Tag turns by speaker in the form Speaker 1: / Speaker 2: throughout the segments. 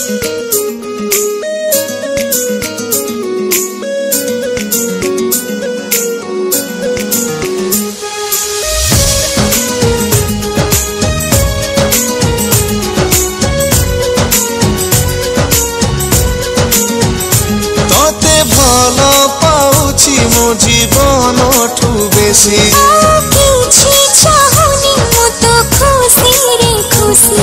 Speaker 1: मो जीवन ठू बेसी
Speaker 2: किछि चाहुनी मो तो खुशी रे खुशी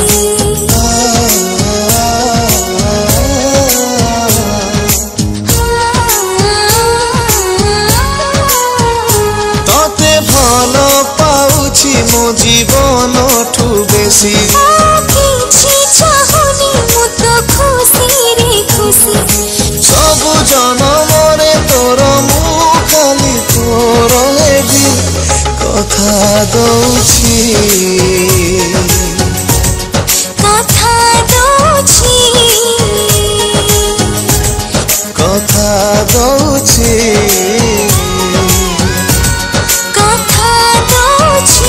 Speaker 1: तते भल पाउछि मो जीवन ठू बेसी
Speaker 2: किछि चाहुनी मो तो खुशी रे खुशी
Speaker 1: सब जनम रे तोर खाली तोर हेबी कथा दउछि
Speaker 2: कथा दउछि
Speaker 1: कथा दउछि
Speaker 2: कथा दउछि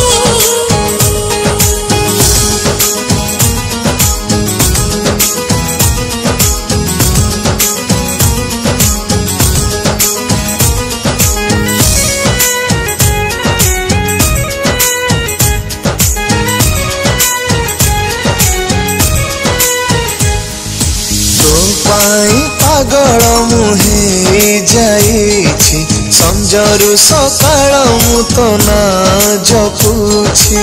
Speaker 1: पागल मुहे जाइछि संजरु सकाळ मु तो ना जपुछि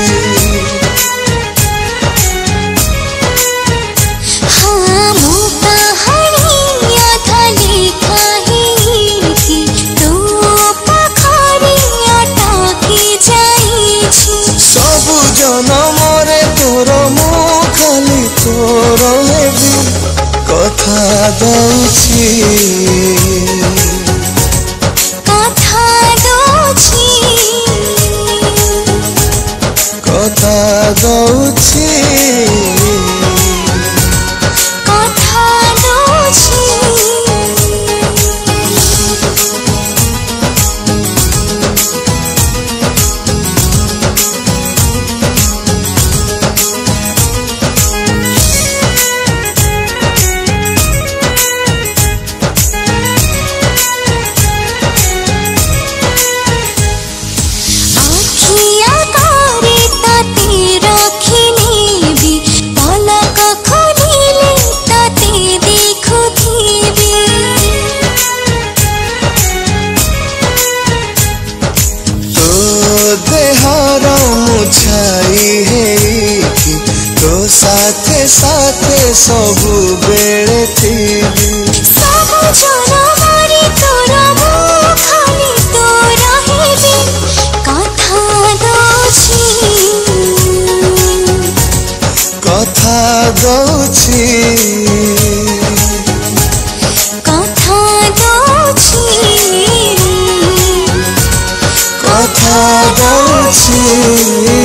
Speaker 2: हाँ मु कहानी अधली कहिछि तू पखरी अटकी जाइछि
Speaker 1: सब जनम रे तोर मु खाली तोर हेबी कथा दउछि
Speaker 2: कथा दउछि
Speaker 1: कथा दउछि
Speaker 2: कथा दउछि आखिया करे ताते रखिने भी पलक खोलिले ताते देखुथिबे
Speaker 1: तो देहर मुछाई हेइथि तो साथे साथे सबु बेले थिबी
Speaker 2: सब जनम रे तोर मु खाली तोर हेबे कथा दउछि
Speaker 1: कथा दउछि
Speaker 2: कथा दउछि
Speaker 1: कथा दउछि।